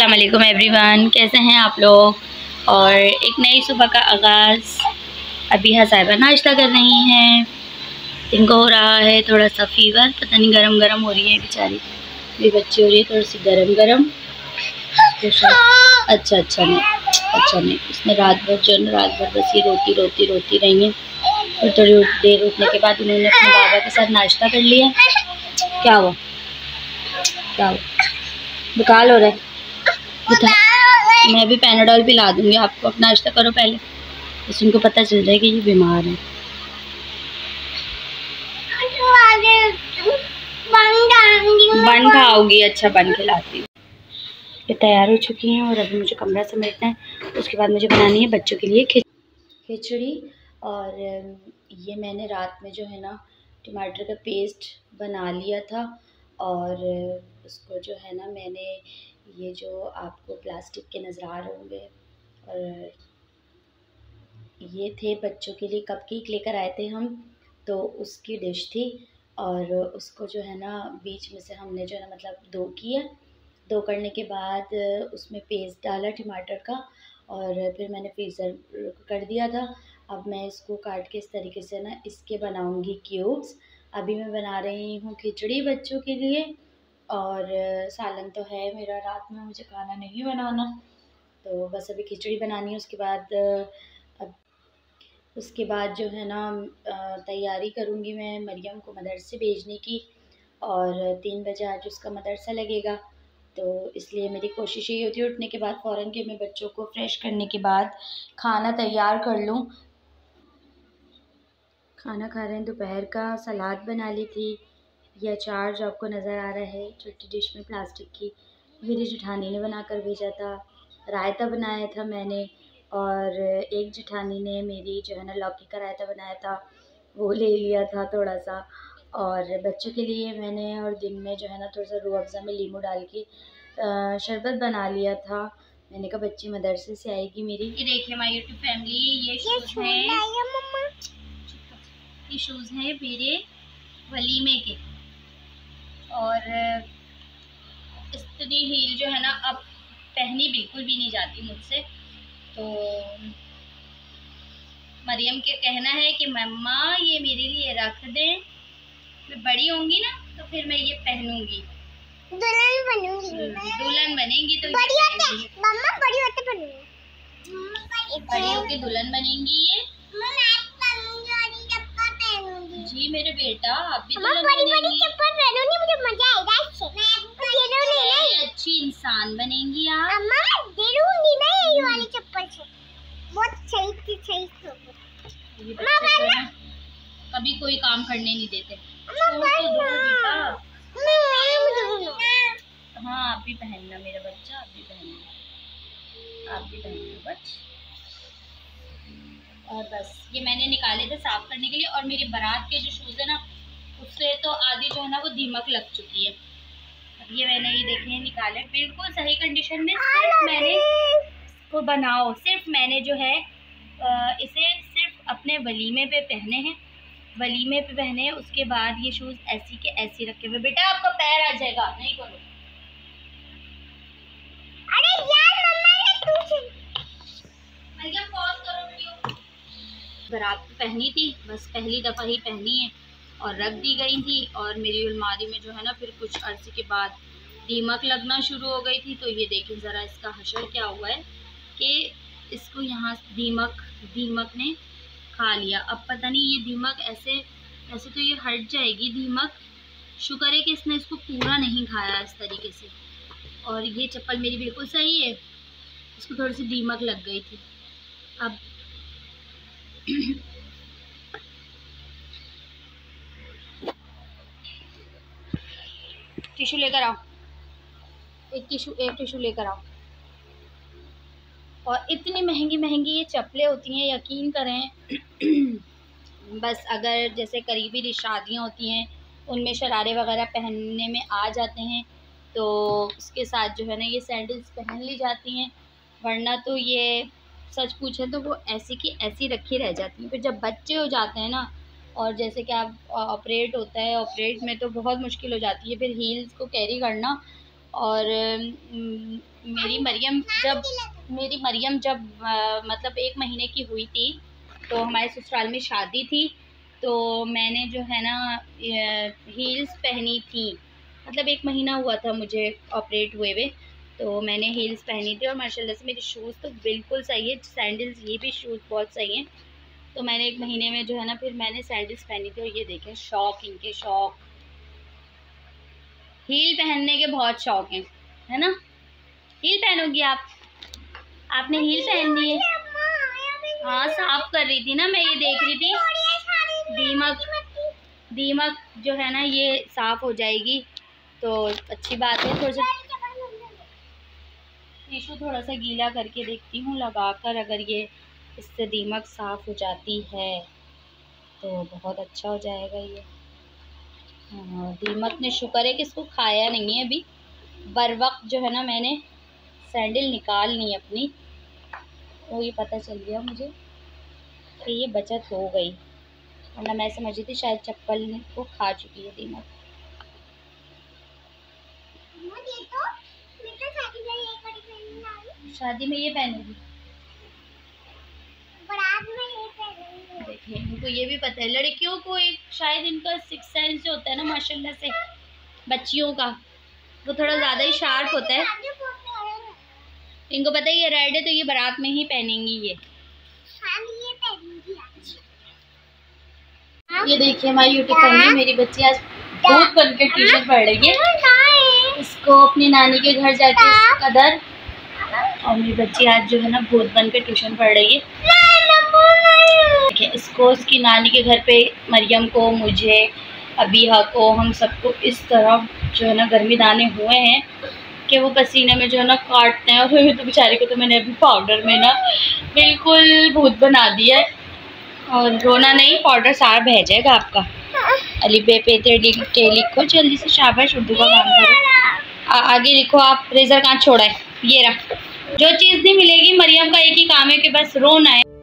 अस्सलाम वालेकुम एवरीवन, कैसे हैं आप लोग। और एक नई सुबह का आगाज़। अभी हसाइबा नाश्ता कर रही हैं। इनको हो रहा है थोड़ा सा फीवर, पता नहीं गरम गरम हो रही है बेचारी। मेरी बच्ची हो रही है थोड़ी सी गरम गरम। अच्छा नहीं, इसने रात भर बस ये रोती रही है। और थोड़ी देर उठने के बाद उन्होंने अपने बाबा के साथ नाश्ता कर लिया। क्या हुआ बुखार हो रहा है? मैं भी पैनाडोल पिला दूंगी आपको। आप नाश्ता करो पहले, बस उनको पता चल जाए कि ये बीमार है। बन खाओगी? अच्छा, बन खिलाती हूँ। ये तैयार हो चुकी हैं और अभी मुझे कमरा समेटना है। उसके बाद मुझे बनानी है बच्चों के लिए खिचड़ी। और ये मैंने रात में जो है ना टमाटर का पेस्ट बना लिया था। और उसको जो है ना मैंने ये जो आपको प्लास्टिक के नज़र आ रहे होंगे, और ये थे बच्चों के लिए कपकेक लेकर आए थे हम, तो उसकी डिश थी। और उसको जो है ना बीच में से हमने जो है ना मतलब दो किया। दो करने के बाद उसमें पेस्ट डाला टमाटर का, और फिर मैंने फ्रीज़र कर दिया था। अब मैं इसको काट के इस तरीके से ना इसके बनाऊंगी क्यूब्स। अभी मैं बना रही हूँ खिचड़ी बच्चों के लिए। और सालन तो है मेरा, रात में मुझे खाना नहीं बनाना, तो बस अभी खिचड़ी बनानी है। उसके बाद जो है ना तैयारी करूँगी मैं मरियम को मदरसे भेजने की। और 3 बजे आज उसका मदरसा लगेगा, तो इसलिए मेरी कोशिश यही होती है उठने के बाद फ़ौरन कि मैं बच्चों को फ्रेश करने के बाद खाना तैयार कर लूँ। खाना खा रहे हैं दोपहर का। सलाद बना ली थी। ये अचार जो आपको नज़र आ रहा है छोटी डिश में प्लास्टिक की, मेरी जेठानी ने बना कर भेजा था। रायता बनाया था मैंने, और एक जेठानी ने मेरी जो है ना लौकी का रायता बनाया था, वो ले लिया था थोड़ा सा। और बच्चों के लिए मैंने और दिन में जो है ना थोड़ा सा रूह अफ़ज़ा में नींबू डाल के शरबत बना लिया था। मैंने कहा बच्ची मदरसे से आएगी मेरी। ये देखिए माय यूट्यूब फैमिली, ये शूज़ हैं मेरे वलीमे के। और इतनी हील जो है ना अब पहनी बिल्कुल भी नहीं जाती मुझसे, तो मरियम के कहना है कि मम्मा ये मेरे लिए रख दें, मैं बड़ी होंगी ना तो फिर मैं ये पहनूंगी, दुल्हन बनेंगी तो मम्मा बड़ी होके दुल्हन बनेंगी ये। जी मेरे बेटा, आप भी अच्छी इंसान बनेंगी आप। कभी कोई काम करने नहीं देते। हाँ आप भी पहनना मेरा बच्चा, आप भी पहनना बच। और बस ये मैंने निकाले थे साफ करने के लिए। और मेरी बारात के जो शूज़ है ना उससे तो आधी जो है ना वो दीमक लग चुकी है। अब ये मैंने ये देखे निकाले बिल्कुल सही कंडीशन में। सिर्फ मैंने इसको बनाओ, सिर्फ मैंने जो है इसे सिर्फ अपने वलीमे पे पहने हैं। उसके बाद ये शूज़ ऐसी के ऐसी रखे हुए। बेटा आपका पैर आ जाएगा, नहीं करो। अरे यार मम्मा पॉज करो वीडियो। बारात पहनी थी, बस पहली दफ़ा ही पहनी है और रख दी गई थी। और मेरी अलमारी में जो है ना फिर कुछ अर्से के बाद दीमक लगना शुरू हो गई थी। तो ये देखें ज़रा इसका हशर क्या हुआ है कि इसको यहाँ दीमक ने खा लिया। अब पता नहीं ये दीमक ऐसे तो ये हट जाएगी दीमक। शुक्र है कि इसने इसको पूरा नहीं खाया इस तरीके से। और ये चप्पल मेरी बिल्कुल सही है, इसको थोड़ी सी दीमक लग गई थी। अब टिश्यू लेकर आओ, एक टिश्यू लेकर आओ। और इतनी महंगी ये चप्पलें होती हैं, यकीन करें। बस अगर जैसे करीबी शादियाँ होती हैं उनमें शरारे वगैरह पहनने में आ जाते हैं, तो उसके साथ जो है ना ये सैंडल्स पहन ली जाती हैं। वरना तो ये सच पूछें तो वो ऐसी की ऐसी रखी रह जाती हैं। फिर जब बच्चे हो जाते हैं ना, और जैसे कि आप ऑपरेट होता है, ऑपरेट में तो बहुत मुश्किल हो जाती है फिर हील्स को कैरी करना। और मेरी मरियम जब मतलब 1 महीने की हुई थी तो हमारे ससुराल में शादी थी, तो मैंने जो है ना हील्स पहनी थी। मतलब 1 महीना हुआ था मुझे ऑपरेट हुए हुए, तो मैंने हील्स पहनी थी और माशाल्लाह से मेरे शूज़ तो बिल्कुल सही है, सैंडल्स ये भी शूज़ बहुत सही हैं। तो मैंने 1 महीने में जो है ना फिर मैंने सैंडल्स पहनी थी और ये देखें शौक, इनके शौक, हील पहनने के बहुत शौक हैं, है ना। हील पहनोगी आप? आपने हील पहननी है? हाँ साफ कर रही थी ना मैं, ये देख रही थी दीमक जो है ना ये साफ हो जाएगी तो अच्छी बात है। टिशू थोड़ा सा गीला करके देखती हूँ लगाकर, अगर ये इससे दीमक साफ हो जाती है तो बहुत अच्छा हो जाएगा ये। हाँ दीमक ने शुक्र है कि इसको खाया नहीं है अभी, बर वक्त जो है ना मैंने सैंडल निकाल ली अपनी, तो ये पता चल गया मुझे कि ये बचत हो गई, वरना मैं समझ रही थी शायद चप्पल को खा चुकी है दीमक। शादी में ये पहनूंगी, देखिए इनको ये भी पता है, लड़कियों को एक शायद इनका 6th सेंस जो होता है ना माशाल्लाह से बच्चियों का, वो थोड़ा ज़्यादा ही शार्प होता है। इनको पता है ये रेड है तो ये बारात में ही पहनेंगी ये। ये देखिए हमारी यूट्यूब फैमिली, मेरी बच्ची आज भूत बन के ट्यूशन पढ़ रही है, इसको अपनी नानी के घर जाके इसका दर, और मेरी बच्ची आज जो है ना भूत बन के ट्यूशन पढ़ रही है। देखिए इसको इसकी नानी के घर पे मरियम को, मुझे, अबीहा को, हम सबको इस तरह जो है ना गर्मी दाने हुए हैं कि वो पसीने में जो है ना काटते हैं, और तो बेचारे को तो मैंने अभी पाउडर में ना बिल्कुल भूत बना दिया है। और रोना नहीं, पाउडर सारा बह जाएगा आपका। अली बे पे टे लिखो जल्दी से, शाबाश उर्दू का काम करो। आगे लिखो आप, रेजर कहाँ छोड़ा है, ये रहा। जो चीज़ नहीं मिलेगी मरियम का एक ही काम है कि बस रोना है।